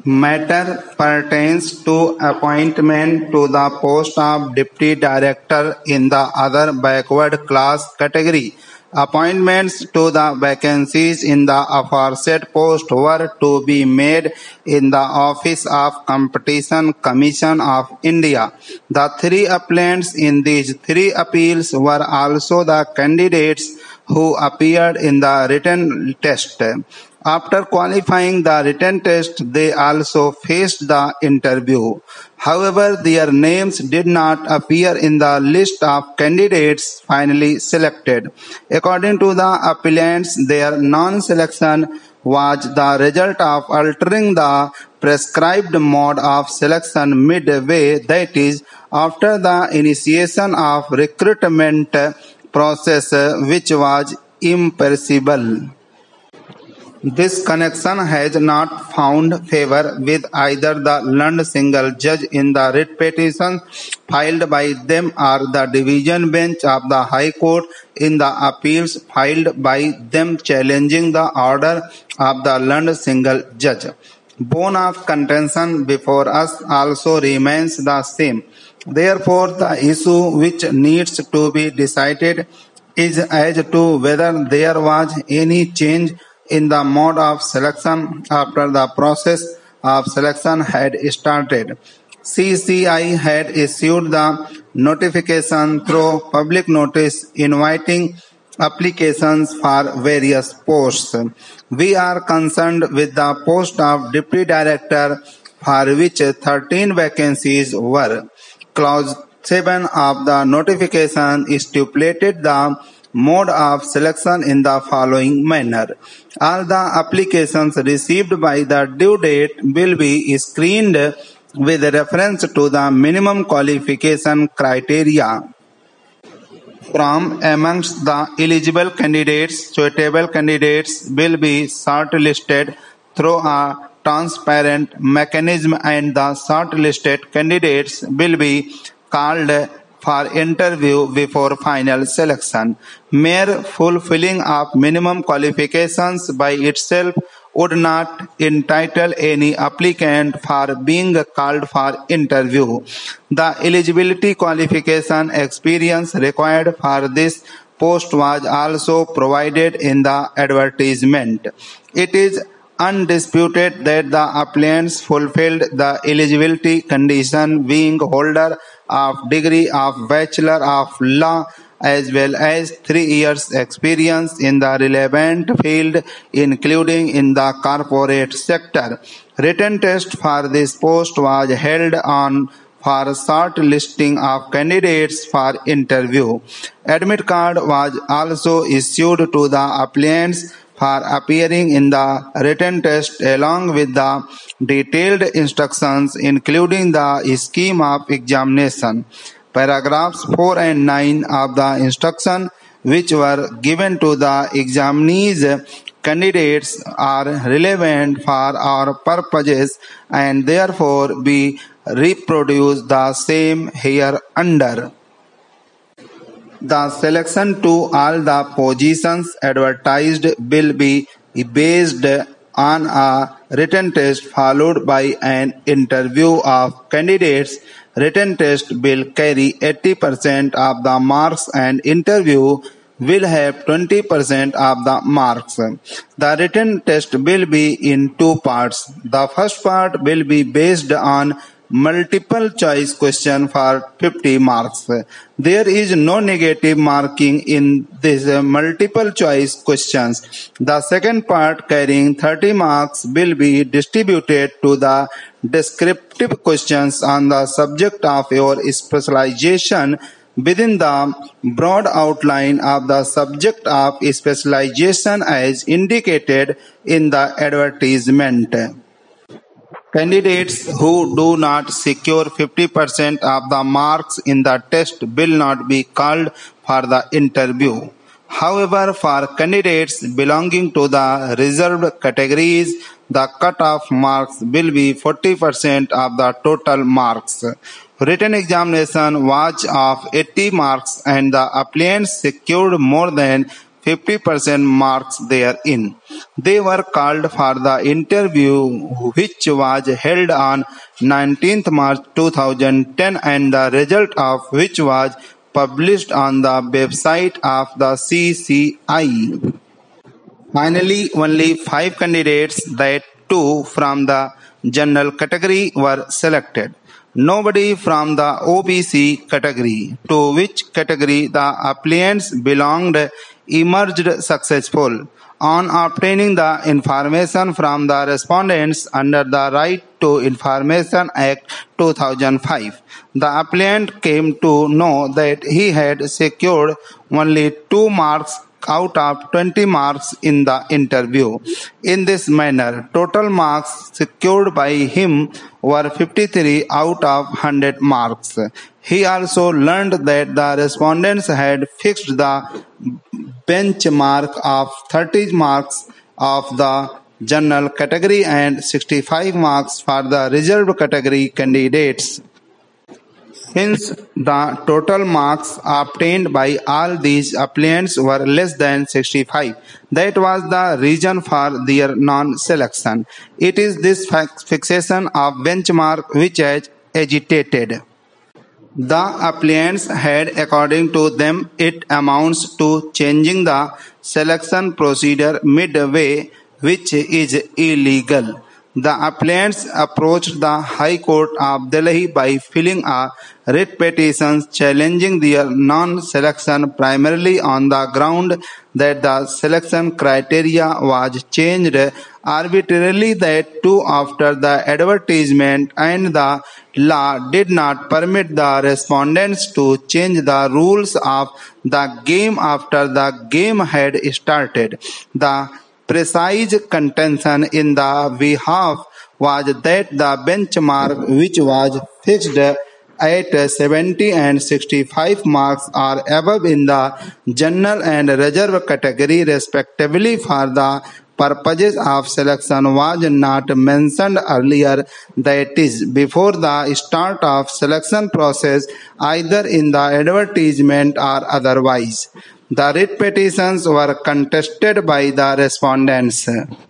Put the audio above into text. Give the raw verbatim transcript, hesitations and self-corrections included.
Matter pertains to appointment to the post of Deputy Director in the other backward class category. Appointments to the vacancies in the aforesaid post were to be made in the Office of Competition Commission of India. The three applicants in these three appeals were also the candidates who appeared in the written test. After qualifying the written test, they also faced the interview. However, their names did not appear in the list of candidates finally selected. According to the appellants, their non-selection was the result of altering the prescribed mode of selection midway, that is, after the initiation of recruitment process, which was impermissible. This connection has not found favor with either the learned single judge in the writ petitions filed by them or the division bench of the High Court in the appeals filed by them challenging the order of the learned single judge. Bone of contention before us also remains the same. Therefore, the issue which needs to be decided is as to whether there was any change in the mode of selection after the process of selection had started. C C I had issued the notification through public notice inviting applications for various posts. We are concerned with the post of Deputy Director, for which thirteen vacancies were. Clause seven of the notification stipulated the mode of selection in the following manner. All the applications received by the due date will be screened with reference to the minimum qualification criteria. From amongst the eligible candidates, suitable candidates will be shortlisted through a transparent mechanism, and the shortlisted candidates will be called for interview before final selection. Mere fulfilling of minimum qualifications by itself would not entitle any applicant for being called for interview. The eligibility qualification experience required for this post was also provided in the advertisement. It is undisputed that the applicants fulfilled the eligibility condition, being holder of degree of Bachelor of Law as well as three years experience in the relevant field, including in the corporate sector. Written test for this post was held on for short listing of candidates for interview. Admit card was also issued to the applicants for appearing in the written test along with the detailed instructions including the scheme of examination. Paragraphs four and nine of the instruction which were given to the examinees candidates are relevant for our purposes and therefore we reproduce the same here under. The selection to all the positions advertised will be based on a written test followed by an interview of candidates. Written test will carry eighty percent of the marks and interview will have twenty percent of the marks. The written test will be in two parts. The first part will be based on multiple choice question for fifty marks. There is no negative marking in these multiple choice questions. The second part, carrying thirty marks, will be distributed to the descriptive questions on the subject of your specialization within the broad outline of the subject of specialization as indicated in the advertisement. Candidates who do not secure fifty percent of the marks in the test will not be called for the interview. However, for candidates belonging to the reserved categories, the cut-off marks will be forty percent of the total marks. Written examination was of eighty marks and the applicants secured more than fifty percent marks therein. They were called for the interview, which was held on nineteenth March two thousand ten, and the result of which was published on the website of the C C I. Finally, only five candidates, that two from the general category, were selected. Nobody from the O B C category, to which category the applicants belonged, emerged successful. On obtaining the information from the respondents under the Right to Information Act two thousand five, the applicant came to know that he had secured only two marks out of twenty marks in the interview. In this manner, total marks secured by him were fifty-three out of one hundred marks. He also learned that the respondents had fixed the benchmark of thirty marks of the general category and sixty-five marks for the reserved category candidates. Since the total marks obtained by all these applicants were less than sixty-five, that was the reason for their non-selection. It is this fixation of benchmark which has agitated the applicants had. According to them, it amounts to changing the selection procedure midway, which is illegal. The applicants approached the High Court of Delhi by filing a writ petition challenging their non-selection, primarily on the ground that the selection criteria was changed arbitrarily, that too after the advertisement, and the law did not permit the respondents to change the rules of the game after the game had started. The precise contention in the behalf was that the benchmark, which was fixed at seventy and sixty-five marks or above in the general and reserve category respectively for the purposes of selection, was not mentioned earlier, that is, before the start of selection process, either in the advertisement or otherwise. The writ petitions were contested by the respondents.